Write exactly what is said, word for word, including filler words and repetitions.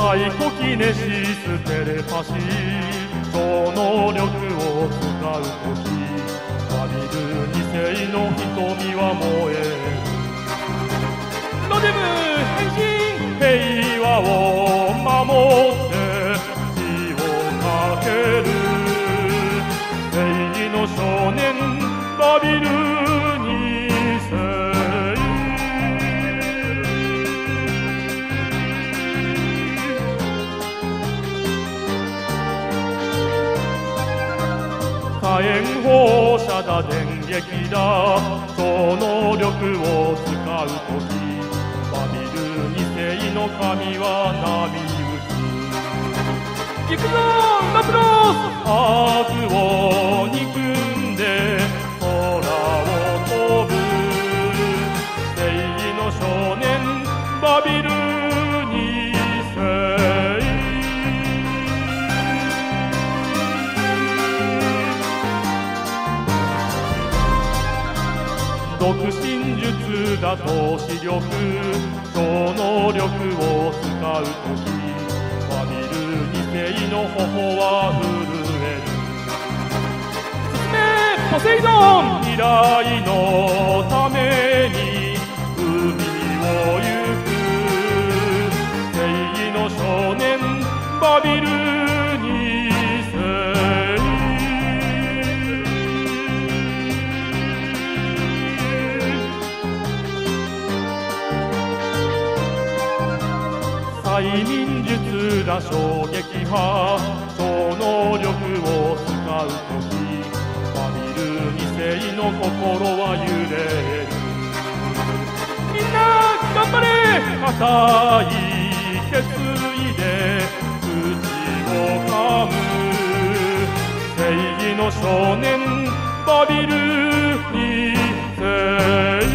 サイコキネシステレパシー超能力を使うときバビルに世の瞳は燃えるロデム変身平和を守って血をかける正義の少年バビルに世火炎放射だ電撃だ超能力を使うときバビルに世の神は波打つ行くぞラプロス悪を憎んで空を飛ぶ正義の少年バビルに世独身術だと視力超能力を使うときバビルに世の頬は震える進めポセイドン未来のために海を行く正義の少年バビルに世催眠術だ衝撃波超能力を使うときバビルに世の心は揺れるみんな頑張れ固い決意で口を噛む正義の少年バビルに世